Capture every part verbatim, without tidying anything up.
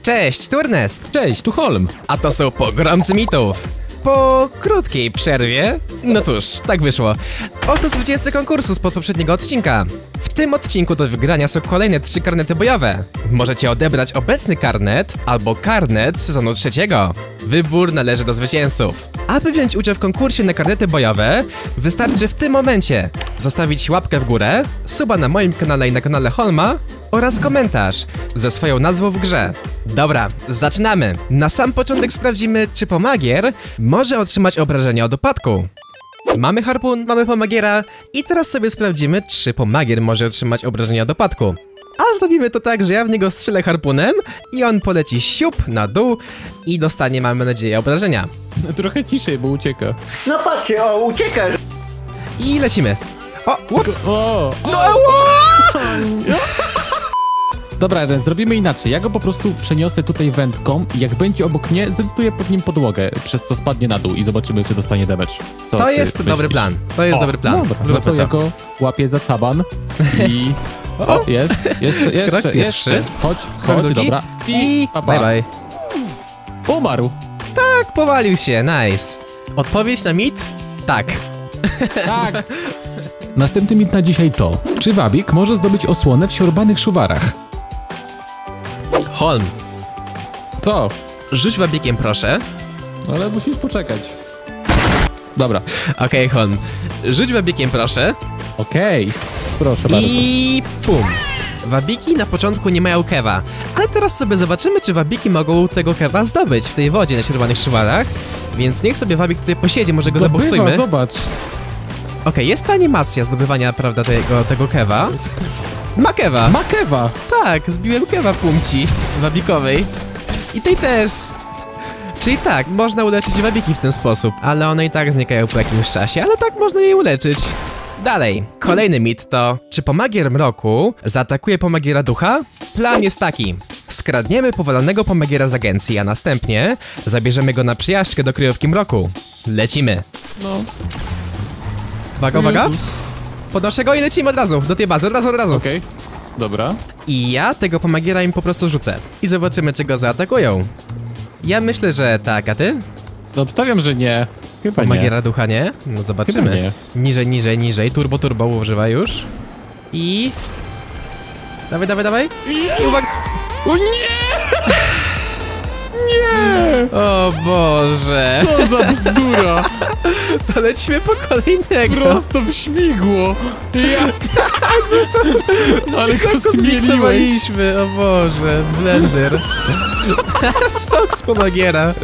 Cześć, Turnest! Cześć, tu Holm! A to są pogromcy mitów! Po krótkiej przerwie, no cóż, tak wyszło. Oto zwycięzcy konkursu spod poprzedniego odcinka. W tym odcinku do wygrania są kolejne trzy karnety bojowe. Możecie odebrać obecny karnet albo karnet z sezonu trzeciego. Wybór należy do zwycięzców. Aby wziąć udział w konkursie na karnety bojowe, wystarczy w tym momencie zostawić łapkę w górę, suba na moim kanale i na kanale Holma oraz komentarz ze swoją nazwą w grze. Dobra, zaczynamy! Na sam początek sprawdzimy, czy pomagier może otrzymać obrażenia od upadku. Mamy harpun, mamy pomagiera i teraz sobie sprawdzimy, czy pomagier może otrzymać obrażenia od upadku. A zrobimy to tak, że ja w niego strzelę harpunem i on poleci siup na dół i dostanie, mamy nadzieję, obrażenia. No, trochę ciszej, bo ucieka. No patrzcie, o, ucieka! I lecimy. O, what? O! No, o! Dobra, Eden, zrobimy inaczej. Ja go po prostu przeniosę tutaj wędką i jak będzie obok mnie, zedytuję pod nim podłogę, przez co spadnie na dół i zobaczymy, czy dostanie damage. Co To ty jest myślisz? dobry plan. To jest O, dobry plan. Dobra, no Zróbmy to ja go łapię za caban i... O, O, jest, jeszcze, Krok jeszcze, pierwszy. jeszcze. Chodź, Krok chodź, drugi. dobra. I pa, pa. bye bye. Umarł. Tak, powalił się, nice. Odpowiedź na mit? Tak. Tak. Następny mit na dzisiaj to, czy wabik może zdobyć osłonę w siorbanych szuwarach? Holm, Co? rzuć wabikiem, proszę. Ale musisz poczekać. Dobra. Okej, okay, Holm. Rzuć wabikiem, proszę. Okej. Okay. Proszę bardzo. I pum. Wabiki na początku nie mają kewa, ale teraz sobie zobaczymy, czy wabiki mogą tego kewa zdobyć w tej wodzie na siorbanych szuwarach. Więc niech sobie wabik tutaj posiedzi, może go Zdobywa, zaboksujmy. zobacz. Okej, okay, jest ta animacja zdobywania, prawda, tego, tego kewa. Ma kewa. Ma kewa. Tak, zbiłem kewa pumci wabikowej. I tej też. Czyli tak, można uleczyć wabiki w ten sposób, ale one i tak znikają po jakimś czasie, ale tak można je uleczyć. Dalej, kolejny mit to, czy pomagier mroku zaatakuje pomagiera ducha? Plan jest taki. Skradniemy powalonego pomagiera z agencji, a następnie zabierzemy go na przyjażdżkę do kryjówki mroku. Lecimy. No. Uwaga, uwaga. Podnoszę go i lecimy od razu, do tej bazy, od razu, od razu. Okej. Okay. Dobra. I ja tego pomagiera im po prostu rzucę. I zobaczymy, czy go zaatakują. Ja myślę, że tak, a ty? No obstawiam, że nie. Chyba Pomagiera nie. ducha nie? No zobaczymy. Chyba nie. Niżej, niżej, niżej. Turbo, turbo używa już. I... Dawaj, dawaj, dawaj. I uwaga. O nie! Nie! O Boże. Co za bzdura! To lecimy po kolejnego. Prosto w śmigło! Ja... Tak, został... Ale go zmieniłeś. zmiksowaliśmy. O Boże. Blender. Sok z pomagiera.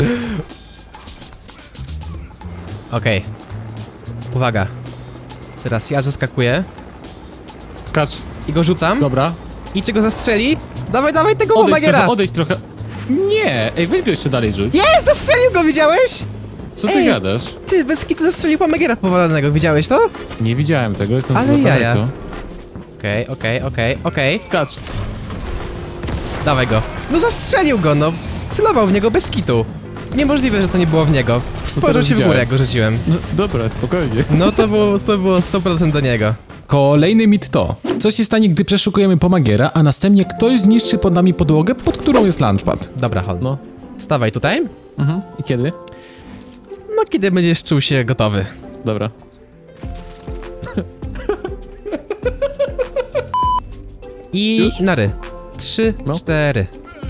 Okej. Okay. Uwaga. Teraz ja zaskakuję. Skacz. I go rzucam. Dobra. I czy go zastrzeli? Dawaj, dawaj tego Odejdź pomagiera. trochę, odejdź trochę. Nie! Ej, weź go jeszcze dalej rzuć. Jest! Zastrzelił go, widziałeś? Co ty Ej. gadasz? Ty, bez kitu zastrzelił pomagiera powalonego, widziałeś to? Nie widziałem tego, jestem Ale za jaja. daleko. Okej, okay, okej, okay, okej, okay, okej. Okay. Skacz. Dawaj go. No zastrzelił go, no. Celował w niego bez kitu. Niemożliwe, że to nie było w niego. Spojrzał się w górę, jak go rzuciłem. No, dobra, spokojnie. No to było, to było sto procent do niego. Kolejny mit to, co się stanie, gdy przeszukujemy pomagiera, a następnie ktoś zniszczy pod nami podłogę, pod którą jest launchpad. Dobra, Hol. No. Stawaj tutaj. Mhm. I kiedy? No, kiedy będziesz czuł się gotowy. Dobra. I Już? nary. Trzy, No. cztery.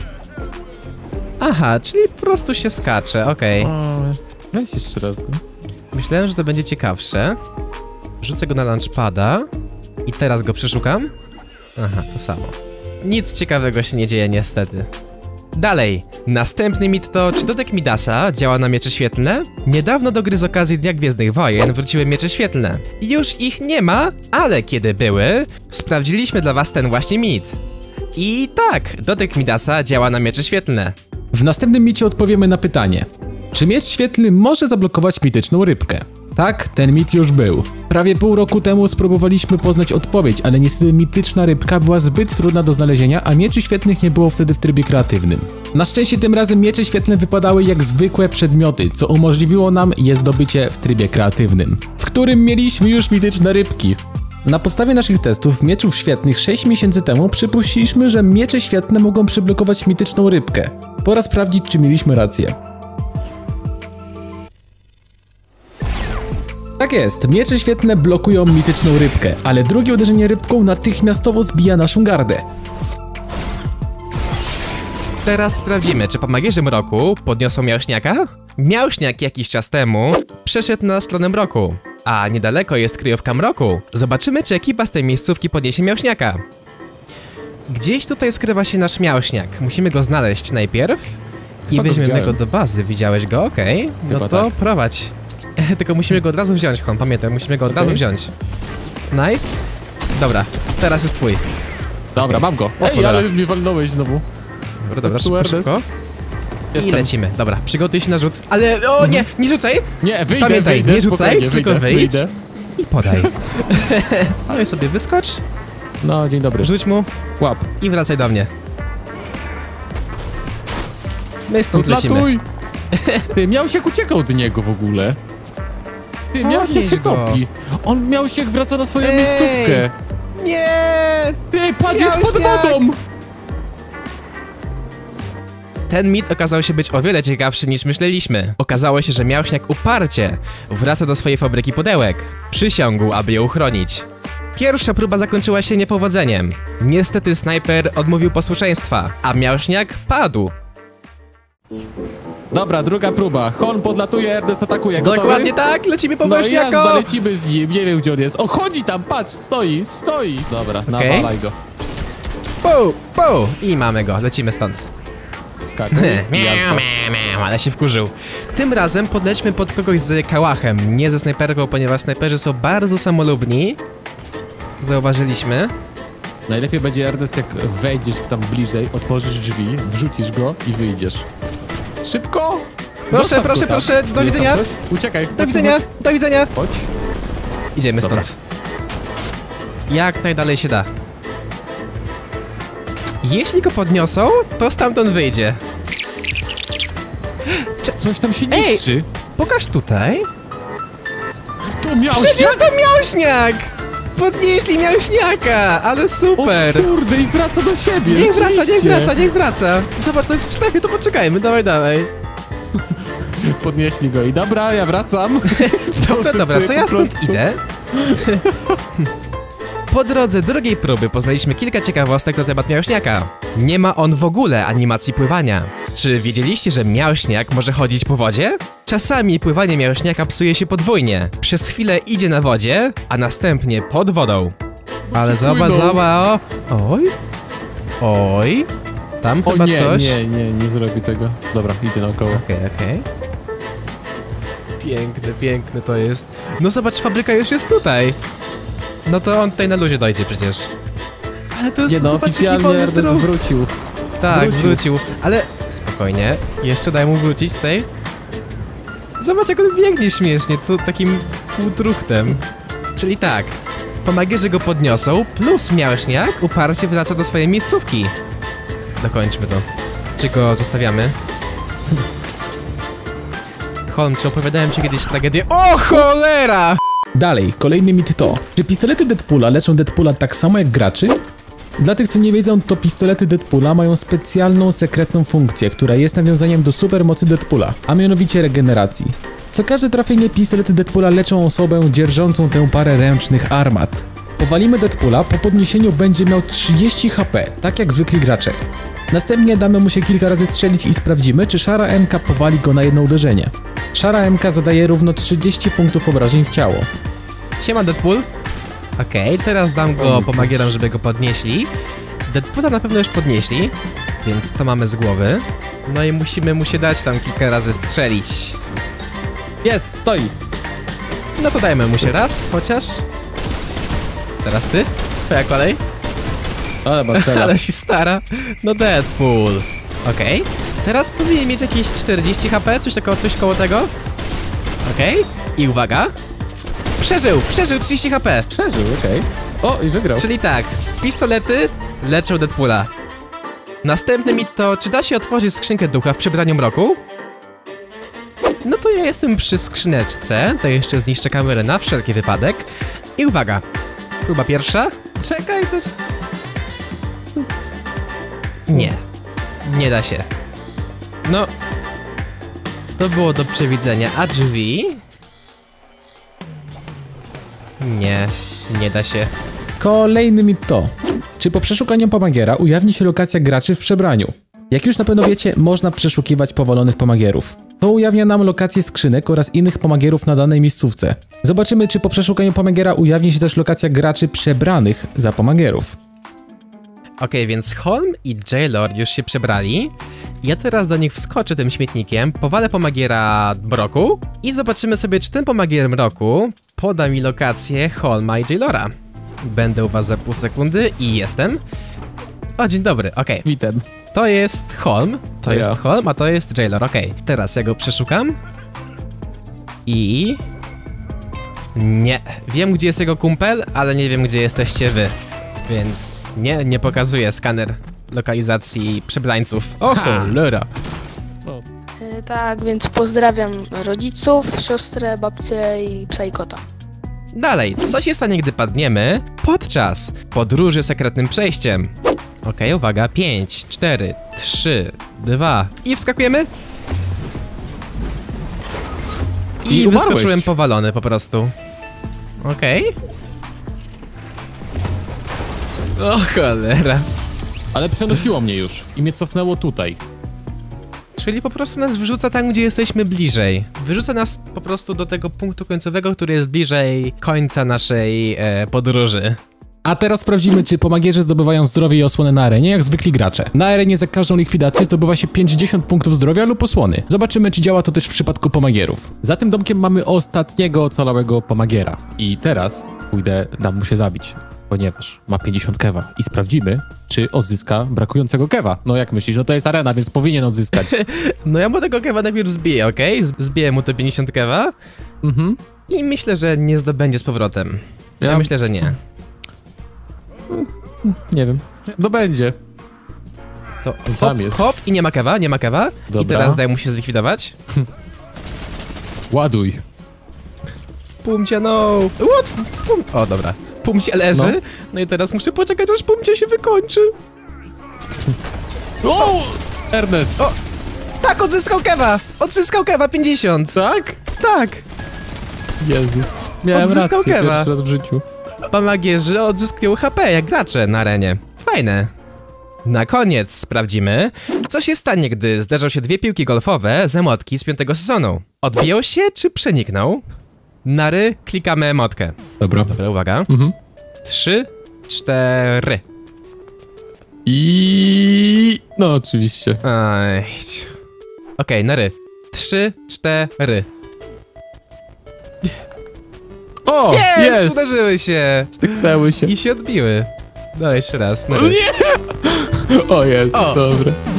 Aha, czyli po prostu się skacze, okej. Okay. Weź jeszcze raz. Myślałem, że to będzie ciekawsze. Rzucę go na launchpada. I teraz go przeszukam. Aha, to samo. Nic ciekawego się nie dzieje niestety. Dalej. Następny mit to, czy dotek Midasa działa na miecze świetlne? Niedawno do gry z okazji Dnia Gwiezdnych Wojen wróciły miecze świetlne. Już ich nie ma, ale kiedy były, sprawdziliśmy dla was ten właśnie mit. I tak, dotek Midasa działa na miecze świetlne. W następnym micie odpowiemy na pytanie, czy miecz świetlny może zablokować mityczną rybkę? Tak, ten mit już był. Prawie pół roku temu spróbowaliśmy poznać odpowiedź, ale niestety mityczna rybka była zbyt trudna do znalezienia, a mieczy świetlnych nie było wtedy w trybie kreatywnym. Na szczęście tym razem miecze świetlne wypadały jak zwykłe przedmioty, co umożliwiło nam je zdobycie w trybie kreatywnym, w którym mieliśmy już mityczne rybki. Na podstawie naszych testów mieczów świetlnych sześć miesięcy temu przypuściliśmy, że miecze świetlne mogą przyblokować mityczną rybkę. Pora sprawdzić, czy mieliśmy rację. Tak jest, miecze świetlne blokują mityczną rybkę, ale drugie uderzenie rybką natychmiastowo zbija naszą gardę. Teraz sprawdzimy, czy pomagierzy mroku podniosą miałśniaka? Miałśniak jakiś czas temu przeszedł na stronę mroku, a niedaleko jest kryjówka mroku. Zobaczymy, czy ekipa z tej miejscówki podniesie miałśniaka. Gdzieś tutaj skrywa się nasz miałśniak. Musimy go znaleźć najpierw i Chyba go weźmiemy widziałem. go do bazy. Widziałeś go? Okej. Okay. No Chyba to tak. prowadź. Tylko musimy go od razu wziąć, Hon. Pamiętaj, musimy go od Okay. razu wziąć. Nice. Dobra, teraz jest twój. Dobra, mam go. O, Ej, cholera. ale mnie walnąłeś znowu. Dobra, dobra, szybko, Ernest. szybko. I Jestem. lecimy. Dobra, przygotuj się na rzut. Ale, o nie, nie rzucaj! Nie, wyjdę, Pamiętaj, wyjdę, nie rzucaj, spokojnie, tylko wyjdę, wyjdź. wyjdę. I podaj. No i sobie wyskocz, No, dzień dobry. rzuć mu Łap. i wracaj do mnie. My stąd lecimy. Odlatuj! Ty, Miałsiek uciekał od niego w ogóle. Ty, Miałsiek Podnieś się go. topi. On Miałsiek wraca na swoją Ej! miejscówkę. Nie! Ty, patrz, jest pod Miałśniak! wodą! Ten mit okazał się być o wiele ciekawszy niż myśleliśmy. Okazało się, że Miałśniak uparcie wraca do swojej fabryki pudełek. Przysiągł, aby ją uchronić. Pierwsza próba zakończyła się niepowodzeniem. Niestety snajper odmówił posłuszeństwa, a Miałśniak padł. Dobra, druga próba. Hon podlatuje, Ernest atakuje. Gotowy? Dokładnie tak, lecimy po No i Miałśniaka! jazda, lecimy z nim. Nie wiem, gdzie on jest. O, chodzi tam, patrz, stoi, stoi. Dobra, Okej. nawalaj go. Pu, pu! I mamy go, lecimy stąd. Skakuj, Miau, jazda. miau, miau, ale się wkurzył. Tym razem podlećmy pod kogoś z kałachem, nie ze snajperką, ponieważ snajperzy są bardzo samolubni. Zauważyliśmy. Najlepiej będzie, Ernest, jak wejdziesz tam bliżej, otworzysz drzwi, wrzucisz go i wyjdziesz. Szybko! Proszę, Zostaw proszę, go tam. proszę, do Jest tam widzenia. ktoś? Uciekaj. Do widzenia, do widzenia. Chodź. Idziemy Dobra. stąd. Jak najdalej się da. Jeśli go podniosą, to stamtąd wyjdzie. Coś tam się Ej! niszczy. Pokaż tutaj. To miałeś Przecież to Miałśniak! Podnieśli Miałśniaka, ale super. O kurde, i wraca do siebie. Niech wraca, niech rzeczywiście. wraca, niech wraca. Zobacz, co jest w sztafie, to poczekajmy, dawaj, dawaj. Podnieśli go i dobra, ja wracam. Dobra, Proszę dobra, sobie to ja po stąd prostu. idę. Po drodze drugiej próby poznaliśmy kilka ciekawostek na temat Miałśniaka. Nie ma on w ogóle animacji pływania. Czy wiedzieliście, że Miałśniak może chodzić po wodzie? Czasami pływanie Miałśniaka psuje się podwójnie. Przez chwilę idzie na wodzie, a następnie pod wodą. Ale się zobacz, płynął. zobacz, o. Oj. Oj. Tam O chyba nie, coś. nie, nie, nie zrobi tego. Dobra, idzie naokoło. Okej, okej. Piękne, piękne to jest. No zobacz, fabryka już jest tutaj. No to on tutaj na luzie dojdzie przecież. Ale to jest, Nie no, zobacz, jaki oficjalnie wolny Ernest trup. wrócił. Tak, wrócił. wrócił. Ale spokojnie, jeszcze daj mu wrócić tutaj. Zobacz, jak on biegnie śmiesznie, to takim półtruchtem. Czyli tak, pomagierzy go podniosą, plus Miałśniak uparcie wraca do swojej miejscówki. Dokończmy to. Czy go zostawiamy? Holm, czy opowiadałem ci kiedyś tragedię? O cholera! Dalej, kolejny mit to, czy pistolety Deadpoola leczą Deadpoola tak samo jak graczy? Dla tych, co nie wiedzą, to pistolety Deadpoola mają specjalną, sekretną funkcję, która jest nawiązaniem do supermocy Deadpoola, a mianowicie regeneracji. Co każde trafienie pistolety Deadpoola leczą osobę dzierżącą tę parę ręcznych armat. Powalimy Deadpoola, po podniesieniu będzie miał trzydzieści H P, tak jak zwykli gracze. Następnie damy mu się kilka razy strzelić i sprawdzimy, czy szara M K powali go na jedno uderzenie. Szara M K zadaje równo trzydzieści punktów obrażeń w ciało. Siema Deadpool. Okej, teraz dam go O, pomagierom, żeby go podnieśli. Deadpoola na pewno już podnieśli, więc to mamy z głowy. No i musimy mu się dać tam kilka razy strzelić. Jest, stoi. No to dajmy mu się raz, chociaż. Teraz ty? Twoja kolej? Ale Marcela. Ale się stara. No Deadpool. Okej. Teraz powinien mieć jakieś czterdzieści H P, coś takiego, coś koło tego. Okej. I uwaga. Przeżył, przeżył trzydzieści H P. Przeżył, okej. O, i wygrał. Czyli tak, pistolety leczą Deadpoola. Następny mit to, czy da się otworzyć skrzynkę ducha w przebraniu mroku? No to ja jestem przy skrzyneczce, to jeszcze zniszczę kamerę na wszelki wypadek. I uwaga, Próba pierwsza? Czekaj też. Nie. Nie da się. No. To było do przewidzenia. A drzwi? Nie. Nie da się. Kolejny mit to. Czy po przeszukaniu pomagiera ujawni się lokacja graczy w przebraniu? Jak już na pewno wiecie, można przeszukiwać powalonych pomagierów. To ujawnia nam lokacje skrzynek oraz innych pomagierów na danej miejscówce. Zobaczymy, czy po przeszukaniu pomagiera ujawni się też lokacja graczy przebranych za pomagierów. Okej, więc Holm i Jailor już się przebrali. Ja teraz do nich wskoczę tym śmietnikiem, powalę pomagiera Mroku i zobaczymy sobie, czy ten pomagier Mroku poda mi lokację Holma i Jailora. Będę u was za pół sekundy i jestem. O, dzień dobry, okej. Witam. To jest Holm, to To jest ja. Holm, a to jest Jailor, okej. Teraz ja go przeszukam. I... Nie. Wiem, gdzie jest jego kumpel, ale nie wiem, gdzie jesteście wy. Więc nie, nie pokazuje skaner lokalizacji przebrańców. O Ha! cholera. E, Tak, więc pozdrawiam rodziców, siostrę, babcię i psa i kota. Dalej, co się stanie, gdy padniemy podczas podróży sekretnym przejściem? Okej, uwaga, pięć, cztery, trzy, dwa i wskakujemy. I, I umarłeś. wyskoczyłem powalony po prostu. Okej. O cholera. Ale przenosiło mnie już i mnie cofnęło tutaj. Czyli po prostu nas wyrzuca tam, gdzie jesteśmy bliżej. Wyrzuca nas po prostu do tego punktu końcowego, który jest bliżej końca naszej e, podróży. A teraz sprawdzimy, czy pomagierzy zdobywają zdrowie i osłonę na arenie, jak zwykli gracze. Na arenie za każdą likwidację zdobywa się pięćdziesiąt punktów zdrowia lub osłony. Zobaczymy, czy działa to też w przypadku pomagierów. Za tym domkiem mamy ostatniego ocalałego pomagiera. I teraz pójdę, dam mu się zabić, ponieważ ma pięćdziesiąt kewa. I sprawdzimy, czy odzyska brakującego kewa. No jak myślisz, no to jest arena, więc powinien odzyskać. No ja mu tego kewa najpierw zbiję, okej? Okay? Zbiję mu te pięćdziesiąt kewa Mhm. i myślę, że nie zdobędzie z powrotem. Ja, Ja- myślę, że nie. Nie wiem. No będzie. To Tam hop, jest. hop i nie ma kewa, nie ma kewa. I Dobra. teraz daj mu się zlikwidować. Ładuj. Pumcie no! What? Pum... O, dobra. Pumcie leży. No. No. i teraz muszę poczekać, aż pumcie się wykończy. O! Ernest! O! Tak, odzyskał kewa! Odzyskał kewa pięćdziesiąt! Tak? Tak! Jezus. Miałem Odzyskał rację kewa. pierwszy raz w życiu. Pomagierzy odzyskują H P jak gracze na arenie. Fajne. Na koniec sprawdzimy, co się stanie, gdy zderzą się dwie piłki golfowe z emotki z piątego sezonu. Odbiją się czy przenikną? Nary, klikamy emotkę. Dobra. Dobra, uwaga. Mhm. Trzy, cztery. I... No oczywiście. Aj. Okej, nary. Trzy, cztery. O! Jest! Jest! Uderzyły się! Styknęły się. I się odbiły. No jeszcze raz. Nary. Nie! O jest, O. dobra.